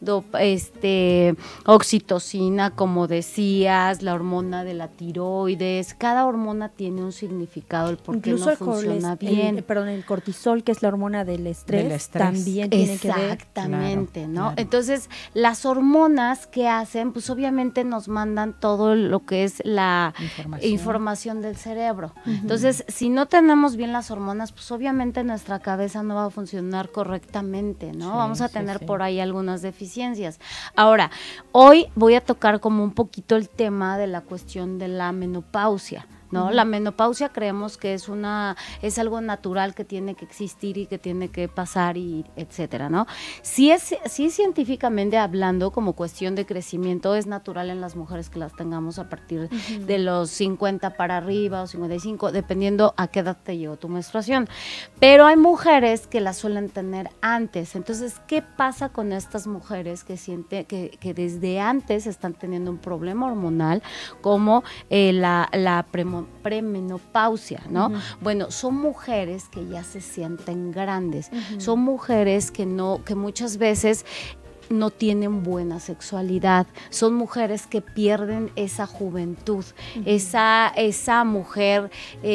Oxitocina, como decías, la hormona de la tiroides, cada hormona tiene un significado, el por qué no funciona bien. El cortisol, que es la hormona del estrés. También tiene que ver. Exactamente, ¿no? Claro. Entonces, las hormonas que hacen, pues obviamente nos mandan todo lo que es la información del cerebro. Entonces, si no tenemos bien las hormonas, pues obviamente nuestra cabeza no va a funcionar correctamente, ¿no? Vamos a tener por ahí algunas deficiencias. Ahora, hoy voy a tocar como un poquito el tema de la cuestión de la menopausia, ¿no? La menopausia creemos que es algo natural que tiene que existir y que tiene que pasar y etcétera, ¿no? Sí científicamente hablando, como cuestión de crecimiento, es natural en las mujeres que las tengamos a partir de los 50 para arriba o 55, dependiendo a qué edad te llegó tu menstruación. Pero hay mujeres que las suelen tener antes. Entonces, ¿qué pasa con estas mujeres que sienten que desde antes están teniendo un problema hormonal como la premenopausia, ¿no? Bueno, son mujeres que ya se sienten grandes, son mujeres que muchas veces no tienen buena sexualidad, son mujeres que pierden esa juventud, esa mujer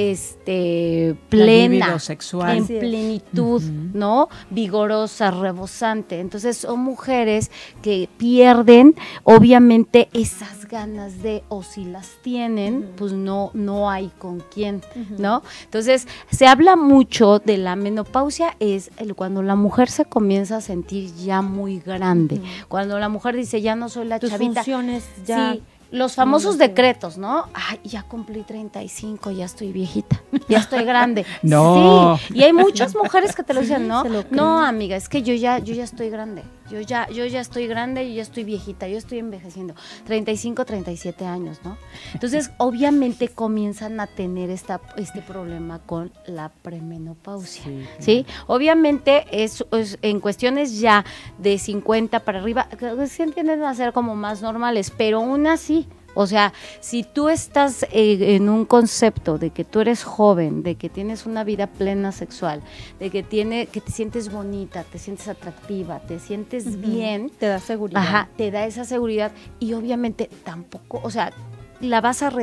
plena, sexual, en plenitud, ¿no? Vigorosa, rebosante. Entonces son mujeres que pierden obviamente esas ganas o si las tienen, pues no hay con quién, ¿no? Entonces se habla mucho de la menopausia, es cuando la mujer se comienza a sentir ya muy grande. Cuando la mujer dice, ya no soy la chavita. Funciones ya. Sí, los famosos decretos, ¿no? Ay, ya cumplí 35, ya estoy viejita, ya estoy grande. No. Sí, y hay muchas mujeres que te lo dicen, ¿no? No, amiga, es que yo ya estoy grande. Yo ya estoy grande, yo ya estoy viejita, yo estoy envejeciendo. 35, 37 años, ¿no? Entonces, obviamente comienzan a tener este problema con la premenopausia, ¿sí? Obviamente es en cuestiones ya de 50 para arriba, que se tienden a ser como más normales, pero aún así O sea, si tú estás en un concepto de que tú eres joven, de que tienes una vida plena sexual, de que te sientes bonita, te sientes atractiva, te sientes bien, te da seguridad. Ajá, te da esa seguridad y obviamente tampoco, o sea, la vas a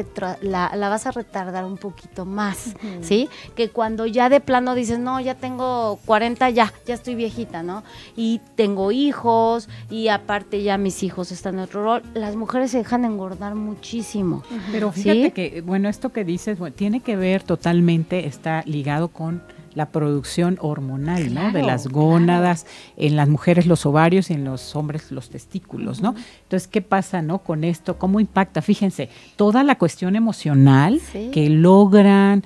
retardar un poquito más, ¿sí? Que cuando ya de plano dices, no, ya tengo 40, ya estoy viejita, ¿no? Y tengo hijos y aparte ya mis hijos están en otro rol, las mujeres se dejan engordar muchísimo. Pero fíjate que, bueno, esto que dices, bueno, tiene que ver totalmente, está ligado con la producción hormonal, ¿no? De las gónadas, en las mujeres los ovarios y en los hombres los testículos, ¿no? Entonces, ¿qué pasa, no? Con esto, ¿cómo impacta? Fíjense, toda la cuestión emocional que logran,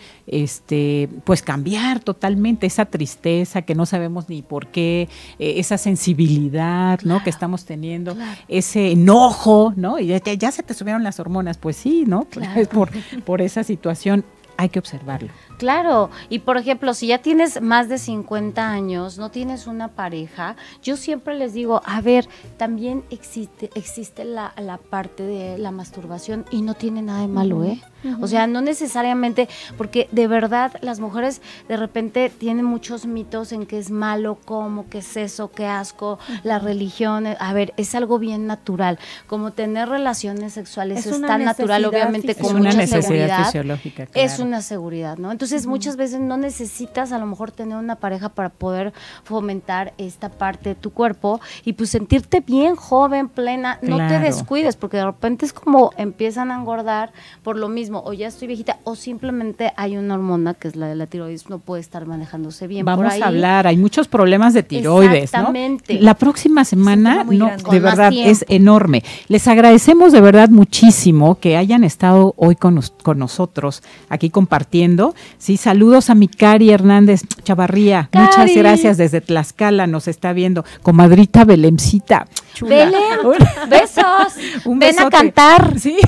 pues cambiar totalmente esa tristeza que no sabemos ni por qué, esa sensibilidad, ¿no? Que estamos teniendo, ese enojo, ¿no? Y ya se te subieron las hormonas, pues sí, ¿no? Pues por esa situación. Hay que observarlo. Claro, y por ejemplo, si ya tienes más de 50 años, no tienes una pareja, yo siempre les digo, a ver, también existe la parte de la masturbación y no tiene nada de malo, ¿eh? O sea, no necesariamente, porque de verdad las mujeres de repente tienen muchos mitos en que es malo, como, que es eso, que asco, la religión, a ver, es algo bien natural, como tener relaciones sexuales es tan natural, obviamente, con mucha seguridad, fisiológica, claro. Es una seguridad, ¿no? Entonces muchas veces no necesitas a lo mejor tener una pareja para poder fomentar esta parte de tu cuerpo y pues sentirte bien joven, plena, no te descuides, porque de repente es como empiezan a engordar por lo mismo, o ya estoy viejita, o simplemente hay una hormona que es la de la tiroides, no puede estar manejándose bien. Vamos por ahí. A hablar, hay muchos problemas de tiroides, exactamente, ¿no? La próxima semana, de verdad, tiempo. Es enorme. Les agradecemos de verdad muchísimo que hayan estado hoy con nosotros, aquí compartiendo. Sí, saludos a mi Cari Hernández Chavarría, Cari. Muchas gracias desde Tlaxcala, nos está viendo. Comadrita Belemcita, chula. Belén, besos, Un ven besote. a cantar. Sí.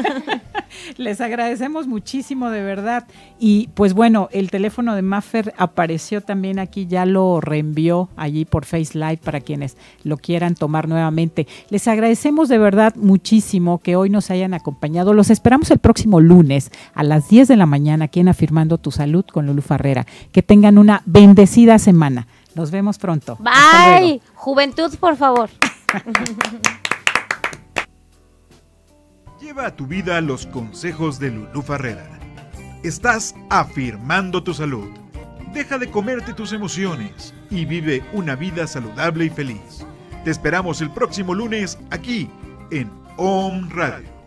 Les agradecemos muchísimo, de verdad. Y pues bueno, el teléfono de Maffer apareció también aquí, ya lo reenvió allí por Face Live para quienes lo quieran tomar nuevamente. Les agradecemos de verdad muchísimo que hoy nos hayan acompañado. Los esperamos el próximo lunes a las 10 de la mañana aquí en Afirmando tu Salud con Lulú Farrera. Que tengan una bendecida semana. Nos vemos pronto. Bye. Juventud, por favor. Lleva a tu vida los consejos de Lulú Farrera. Estás afirmando tu salud. Deja de comerte tus emociones y vive una vida saludable y feliz. Te esperamos el próximo lunes aquí en OM Radio.